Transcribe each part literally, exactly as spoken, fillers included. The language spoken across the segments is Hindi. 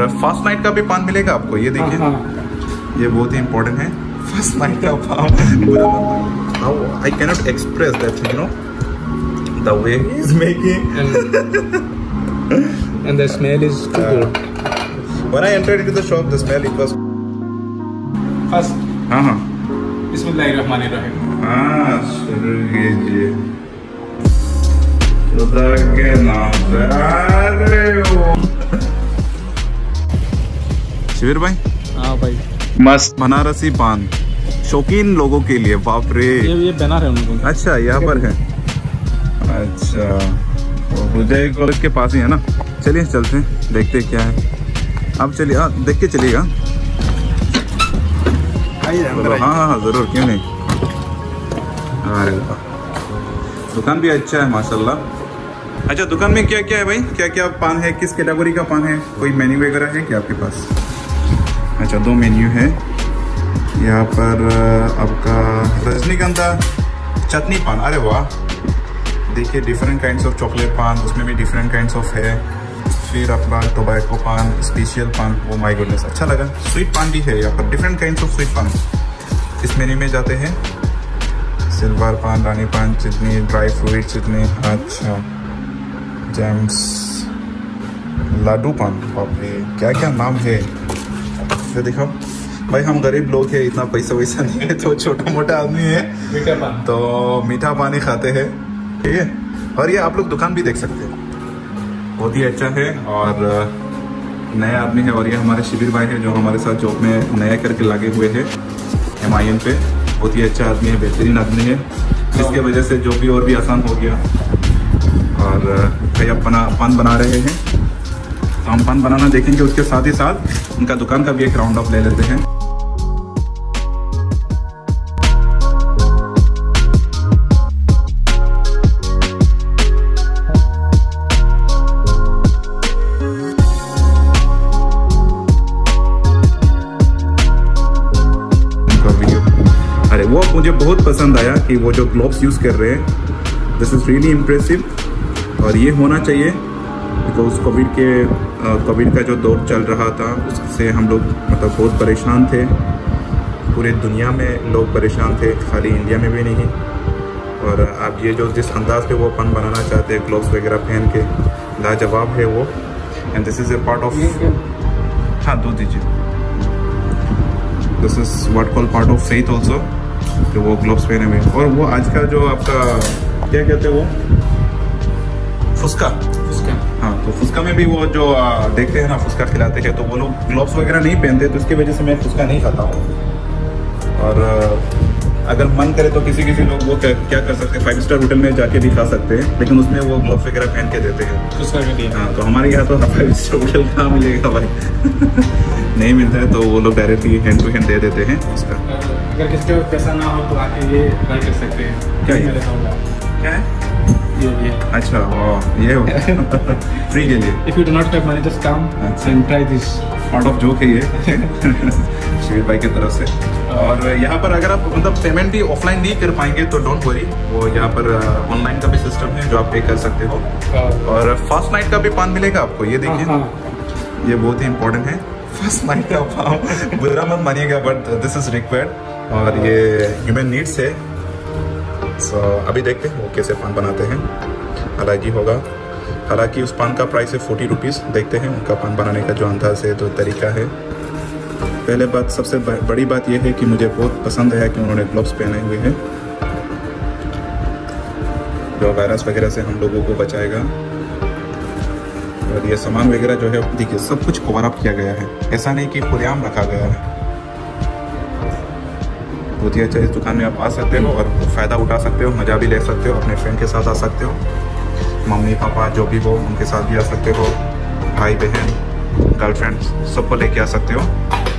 फर्स्ट नाइट का भी पान मिलेगा आपको, ये देखिए। ये बहुत ही इम्पोर्टेंट है, फर्स्ट नाइट का पान। I cannot express that, you know, the way he is making and the smell is too uh, good. When I entered into the shop, the smell it was First, हाँ हाँ Bismillahirrahmanirrahim. हाँ शुरू कीजिए खुदा के नाम से। अरे वो शिविर भाई, हाँ भाई, मस्त बनारसी पान शौकीन लोगों के लिए। बाप रे, ये ये बना रहे हैं उनको। अच्छा यहाँ पर है, अच्छा विजय कॉलेज के पास ही है ना। चलिए चलते हैं, देखते हैं क्या है। आप चलिए, हाँ देख के चलिएगा। हाँ हाँ हाँ जरूर, क्यों नहीं। अरे वाह, दुकान भी अच्छा है माशाल्लाह। अच्छा, दुकान में क्या क्या है भाई, क्या क्या पान है, किस कैटेगरी का पान है, कोई मेन्यू वगैरह है क्या आपके पास? अच्छा, दो मेन्यू है यहाँ पर आपका। रजनीगंधा चटनी पान, अरे वाह, देखिए डिफरेंट काइंड्स ऑफ चॉकलेट पान, उसमें भी डिफरेंट काइंड्स ऑफ है। फिर अपना टोबैको पान, स्पेशल पान, वो माय गुडनेस अच्छा लगा। स्वीट पान भी है यहाँ पर, डिफरेंट काइंड्स ऑफ स्वीट पान। इस मेन्यू में जाते हैं, सिल्वर पान, रानी पान, चटनी, ड्राई फ्रूट चटनी, अच्छा जैम्स, लाडू पान, बाप रे क्या क्या नाम है। फिर दिखाओ भाई, हम गरीब लोग हैं, इतना पैसा वैसा नहीं है, तो छोटा मोटा आदमी है, मीठा पान, तो मीठा पानी खाते हैं, ठीक है। और ये आप लोग दुकान भी देख सकते हैं, बहुत ही अच्छा है और नए आदमी है। और ये हमारे शिविर भाई है जो हमारे साथ जॉब में नया करके लगे हुए हैं एम आई एन पे। बहुत ही अच्छा आदमी है, बेहतरीन आदमी है, जिसके वजह से जॉब भी और भी आसान हो गया। और भाई अब बना पान बना रहे हैं, तो हम पान बनाना देखेंगे, उसके साथ ही साथ उनका दुकान का भी एक राउंड अप ले लेते हैं। वो मुझे बहुत पसंद आया कि वो जो ग्लोव्स यूज़ कर रहे हैं, दिस इज़ रियली इम्प्रेसिव। और ये होना चाहिए, बिकॉज कोविड के कोविड का जो दौर चल रहा था, उससे हम लोग मतलब बहुत परेशान थे। पूरे दुनिया में लोग परेशान थे, खाली इंडिया में भी नहीं। और आप ये जो जिस अंदाज पे वो पान बनाना चाहते हैं, ग्लोव्स वगैरह पहन के, लाजवाब है वो। And this is a part of, हाँ दो दीजिए, this is what call part of faith also, तो वो ग्लोव्स पहने हुए। और वो आज का जो आपका क्या कहते हैं वो फुस्का, फुस्का हाँ, तो फुस्का में भी वो जो देखते हैं ना, फुस्का खिलाते हैं, तो वो लोग ग्लोव्स वगैरह नहीं पहनते, तो इसकी वजह से मैं फुस्का नहीं खाता हूँ। और अगर मन करे तो किसी किसी लोग वो क्या कर सकते हैं, फाइव स्टार होटल में जाके भी खा सकते हैं, लेकिन उसमें वो ग्लोव्स वगैरह पहन के देते हैं फुस्का के लिए। हाँ, तो हमारे यहाँ तो फाइव स्टार होटल कहाँ मिलेगा भाई नहीं मिलता है, तो वो लोग डायरेक्टली हैंड टू हैंड दे देते हैं उसका। अगर किसी को पैसा ना हो तो आके ये ट्राई कर सकते हैं। क्या ये क्या है ये ये अच्छा, वाह, ये हो फ्री के लिए। If you do not have money just come and try this, part of joke है ये शिविर भाई की तरफ से। और यहाँ पर अगर आप मतलब पेमेंट भी ऑफलाइन नहीं कर पाएंगे तो डोंट वरी, वो यहाँ पर ऑनलाइन का भी सिस्टम है जो आप पे कर सकते हो। और फर्स्ट नाइट का भी पान मिलेगा आपको, ये देखिए, ये बहुत ही इंपॉर्टेंट है, फर्स्ट नाइट का पान। बुरा मत मानिएगा, बट दिस इज रिक्वायर्ड और ये ह्यूमन नीड्स है। सो so, अभी देखते हैं वो कैसे पान बनाते हैं, हालांकि होगा हालांकि उस पान का प्राइस है फोर्टी रुपीज़। देखते हैं उनका पान बनाने का जो अंदाज है, जो तरीका है। पहले बात, सबसे बड़ी बात यह है कि मुझे बहुत पसंद है कि उन्होंने ग्लव्स पहने हुए हैं, जो वायरस वगैरह से हम लोगों को बचाएगा। और ये सामान वगैरह जो है, देखिए सब कुछ कवर अप किया गया है, ऐसा नहीं कि खुलेआम रखा गया है। बहुत ही अच्छा, इस दुकान में आप आ सकते हो और फ़ायदा उठा सकते हो, मज़ा भी ले सकते हो, अपने फ्रेंड के साथ आ सकते हो, मम्मी पापा जो भी हो उनके साथ भी आ सकते हो, भाई बहन, गर्लफ्रेंड, सबको लेके आ सकते हो।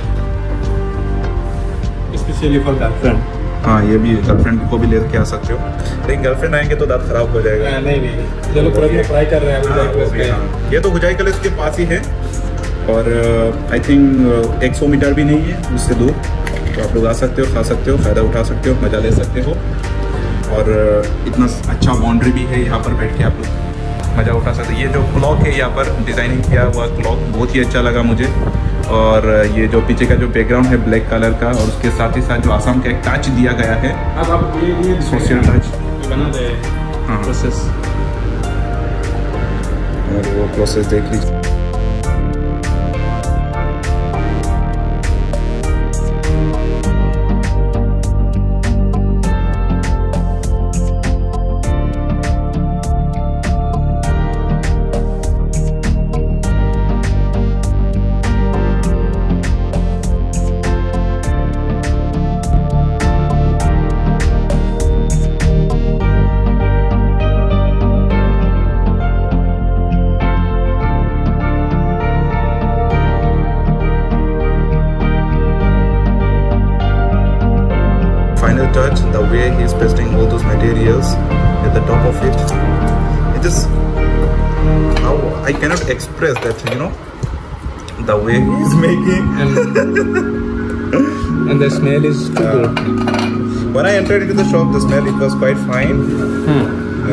स्पेशली फॉर गर्लफ्रेंड, हाँ ये भी गर्लफ्रेंड को भी लेके आ सकते हो, लेकिन गर्लफ्रेंड आएंगे तो दांत खराब हो जाएगा। नहीं नहीं, चलो पूरा ट्राई कर रहे हैं। हाँ, ये तो हुजाई कॉलेज के पास ही है और आई थिंक एक सौ मीटर भी नहीं है उससे दूर, तो आप लोग आ सकते हो, खा सकते हो, फ़ायदा उठा सकते हो, मज़ा ले सकते हो। और इतना अच्छा बाउंड्री भी है, यहाँ पर बैठ के आप लोग मज़ा उठा सकते। ये जो क्लॉक है यहाँ पर डिज़ाइनिंग किया हुआ क्लॉक बहुत ही अच्छा लगा मुझे। और ये जो पीछे का जो बैकग्राउंड है ब्लैक कलर का, और उसके साथ ही साथ जो आसाम का एक टच दिया गया है, अब आप ये ये सोशल टच बना दे हाँ प्रोसेस, और वो प्रोसेस देख लीजिए। Final touch, the way he is pasting all those materials at the top of it, it is how I cannot express that, you know, the way he is making. and the smell is too Uh, good. when I entered into the shop, the smell it was quite fine. Hmm.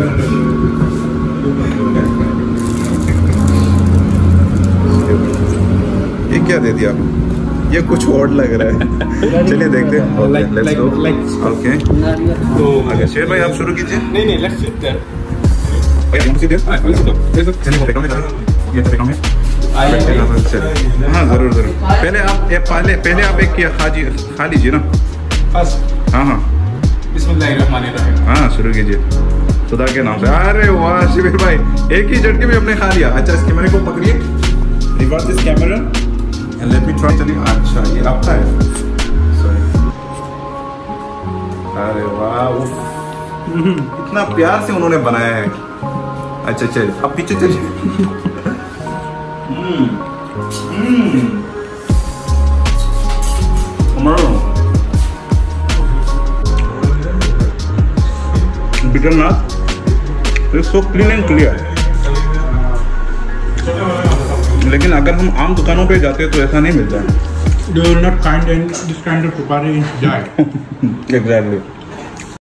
ये क्या दे दिया? ये कुछ और लग रहा है। चलिए देखते हैं। Okay, Like- let's like- go. like- Okay. तो आगे शेर भाई आप शुरू कीजिए। नहीं नहीं, let's sit there. भाई आप सीधे। हाँ, let's go. Let's go. चलिए बैकग्राउंड में जाइए। ये बैकग्राउंड में। आइए। चलिए। हाँ जरूर जरूर। पहले आप ये पहले पहले आप एक ये खा जी खा लीजिए ना। First, हाँ हाँ बिस्मिल्लाहिर्रहमानिर्रहीम। हाँ शुरू कीजिए खुदा के नाम से। अरे वाह शिविर भाई, एक ही झटके में हमने खा लिया। अच्छा इस कैमरे को पकड़िए, reverse this camera and let me try. चलिए अच्छा ये आपका है, सॉरी। अरे वाह उफ, इतना प्यार से उन्होंने बनाया है। अच्छा चलिए अब पीछे चलिए। Hmm hmm better not, it's so clean and clear. लेकिन अगर हम आम दुकानों पे जाते हैं तो ऐसा नहीं मिलता है। They will not find any, this kind of preparation in Jai. Exactly.